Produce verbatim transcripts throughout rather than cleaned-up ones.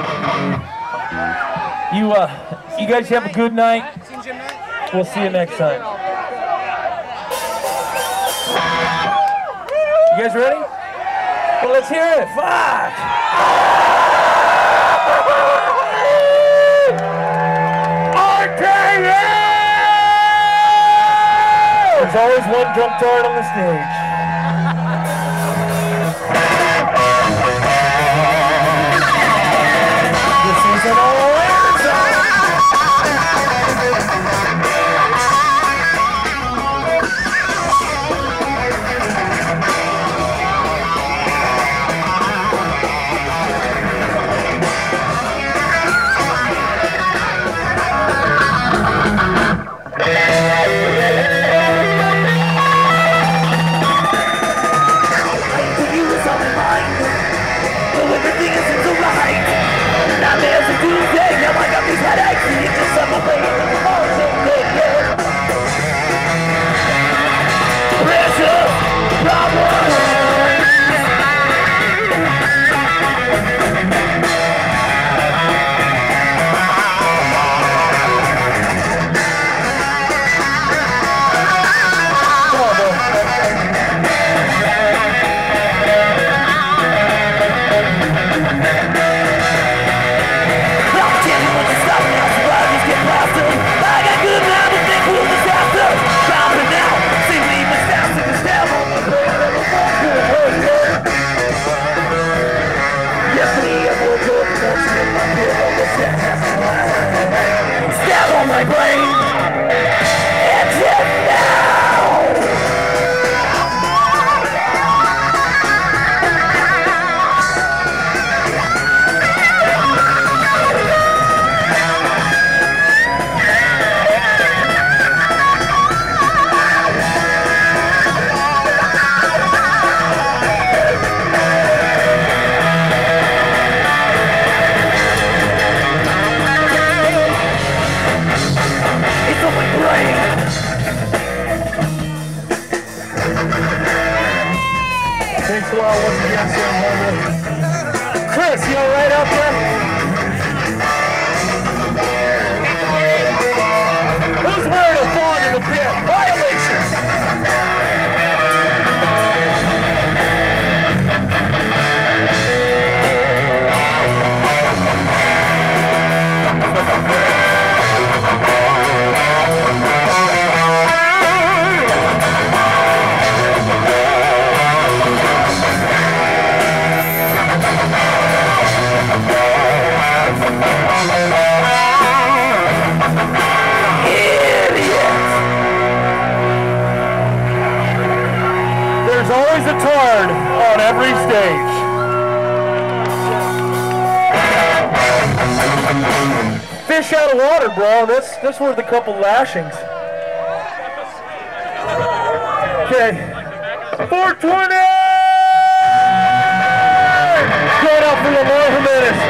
You, uh, you guys have a good night. We'll see you next time. You guys ready? Well, let's hear it. Fuck! R K L! There's always one drunk tard on the stage. This isn't all Chris, you all right out there? Who's wearing a fawn in the pit? Violation! There's always a tard on every stage. Fish out of water, bro. That's that's worth a couple lashings. Okay. four twenty! Going out for Lamar Jimenez.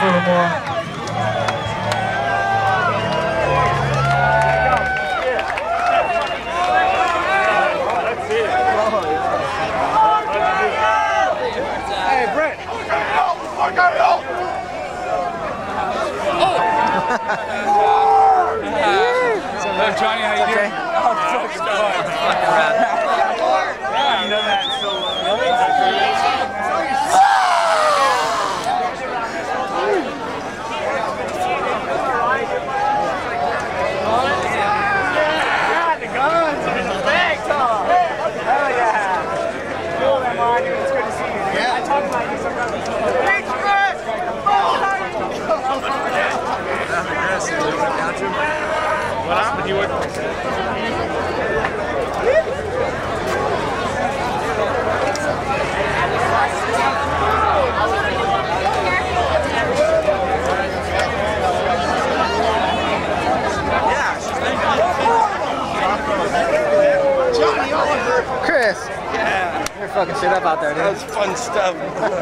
for a little more. Hey, Brett. So, Johnny, how you doing? Okay. Oh, fuck, fucking rad. Yeah, you know that so Yeah, the guns in the bag, Tom. Hell yeah. Cool, man, Mark. It's good to see you. Yeah. I talked about you sometimes. Big Brett! what happened? You were Chris. yeah. You're fucking shit up out there, dude. That was fun stuff.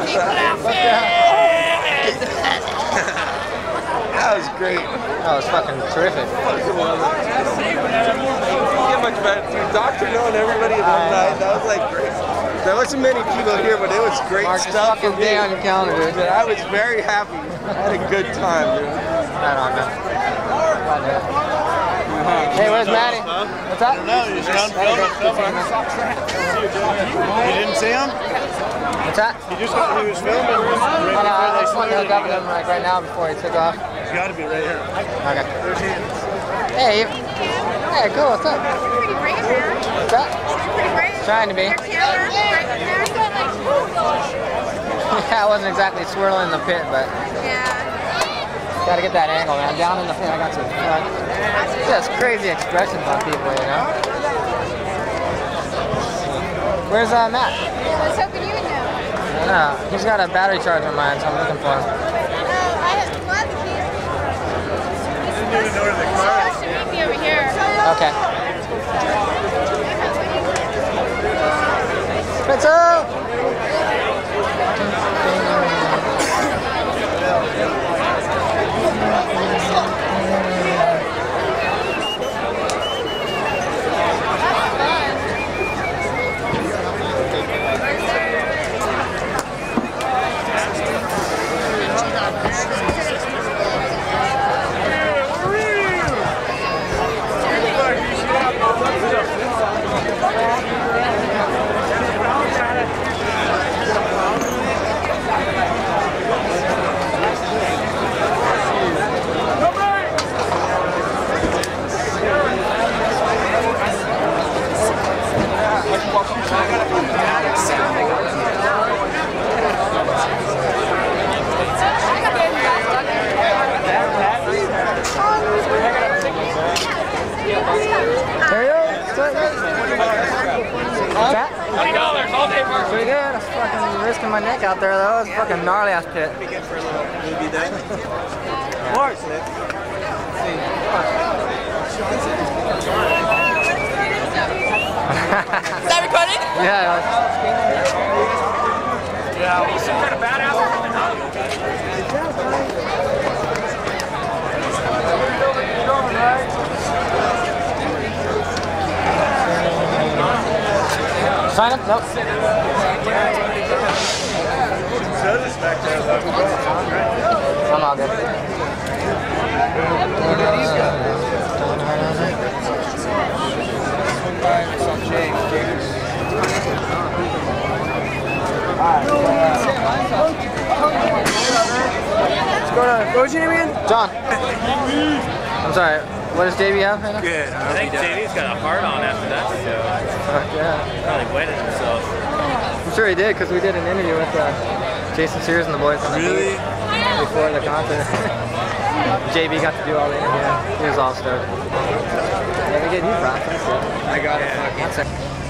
That was great. That was fucking terrific. Fucking love it. Can't get much better. Dude, Doctor knowing everybody at one night, that was like great. There wasn't many people here, but it was great Mark, stuff. fucking day on your calendar, dude. Dude, I was very happy. I had a good time, dude. Right on, man. Hey, where's Maddie? What's up? No, you just found filming stuff. You didn't see him? What's that? He just got, he was filming. Right I know, before I they just wanted to hook up with started. him like right now before he took off. He's got to be right here. Okay. There's hands. Hey, you- hey, cool, what's up? Pretty brave, man. What's up? Pretty brave. Trying to be. Your camera, right there. Yeah, I wasn't exactly swirling the pit, but Yeah. gotta get that angle, man. Down in the pit, I got to. Uh, just crazy expressions on people, you know? Where's uh, Matt? I was hoping you would know. I don't know. He's got a battery charger on mine, so I'm looking for him. Oh, I have one of the keys. He's supposed know where the car is. to meet me over here. Okay. Pizza! There you go. twenty dollars all day, Mark. Pretty good. I was fucking risking my neck out there, though. It was a fucking gnarly ass pit. Be good for a little movie then. Of course, Nick. Is that recording? Yeah. It was. Yeah, he's some kind of badass. Sign him? Nope. Soda's back there, though. I'm all good. Let's go to, what was your name again? John. I'm sorry. What does J B have right now? Good. I think J D's got a heart on after that show. Fuck yeah. Probably wetted himself. I'm sure he did, because we did an interview with uh, Jason Sears and the boys. On the Really? beat before the concert. J B got to do all the interviews. He was all stoked. Yeah, we get you, Brock. I got it. One second.